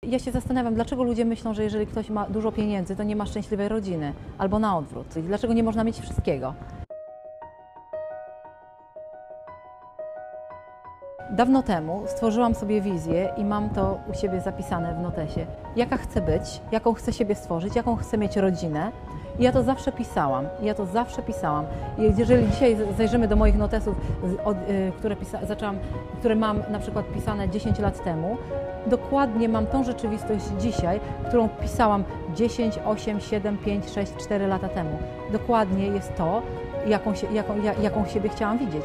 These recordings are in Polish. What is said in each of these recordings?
Ja się zastanawiam, dlaczego ludzie myślą, że jeżeli ktoś ma dużo pieniędzy, to nie ma szczęśliwej rodziny, albo na odwrót. I dlaczego nie można mieć wszystkiego? Dawno temu stworzyłam sobie wizję i mam to u siebie zapisane w notesie. Jaka chcę być, jaką chcę siebie stworzyć, jaką chcę mieć rodzinę. I ja to zawsze pisałam. I jeżeli dzisiaj zajrzymy do moich notesów, które mam na przykład pisane 10 lat temu, dokładnie mam tą rzeczywistość dzisiaj, którą pisałam 10, 8, 7, 5, 6, 4 lata temu. Dokładnie jest to, jaką siebie chciałam widzieć.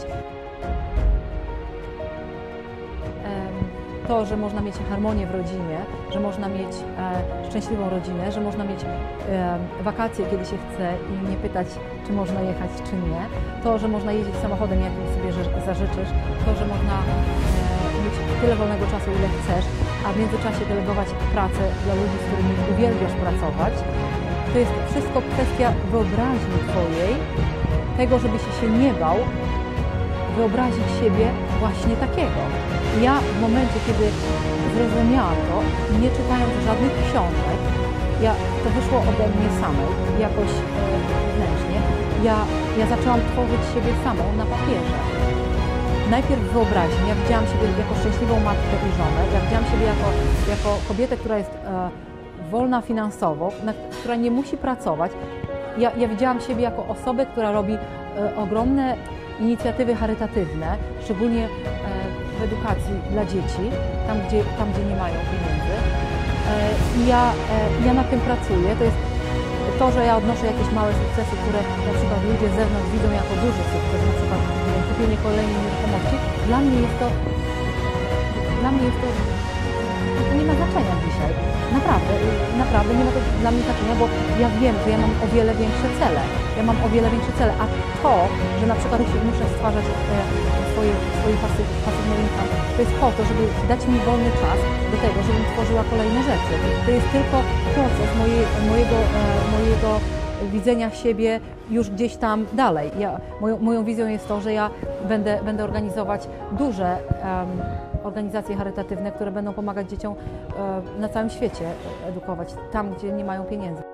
To, że można mieć harmonię w rodzinie, że można mieć szczęśliwą rodzinę, że można mieć wakacje, kiedy się chce i nie pytać, czy można jechać, czy nie. To, że można jeździć samochodem, jakim sobie zażyczysz. To, że można mieć tyle wolnego czasu, ile chcesz, a w międzyczasie delegować pracę dla ludzi, z którymi uwielbiasz pracować. To jest wszystko kwestia wyobraźni Twojej, tego, żebyś się nie bał wyobrazić siebie właśnie takiego. Ja w momencie, kiedy zrozumiałam to, nie czytając żadnych książek, to wyszło ode mnie samej, jakoś wewnętrznie, ja zaczęłam tworzyć siebie samą na papierze. Najpierw wyobraźnię, ja widziałam siebie jako szczęśliwą matkę i żonę, ja widziałam siebie jako kobietę, która jest wolna finansowo, która nie musi pracować. Ja widziałam siebie jako osobę, która robi ogromne inicjatywy charytatywne, szczególnie w edukacji dla dzieci, tam gdzie nie mają pieniędzy. Ja nad tym pracuję. To jest to, że ja odnoszę jakieś małe sukcesy, które na przykład ludzie z zewnątrz widzą jako duży sukces, na przykład kupienie kolejnej nieruchomości. Dla mnie jest to nie ma znaczenia dzisiaj. Naprawdę nie ma to dla mnie znaczenia, bo ja wiem, że ja mam o wiele większe cele. A to, że na przykład muszę stwarzać swoje pasywne income, to jest po to, żeby dać mi wolny czas do tego, żebym tworzyła kolejne rzeczy. To jest tylko proces mojego widzenia siebie już gdzieś tam dalej. Moją wizją jest to, że ja będę organizować duże organizacje charytatywne, które będą pomagać dzieciom na całym świecie edukować, tam gdzie nie mają pieniędzy.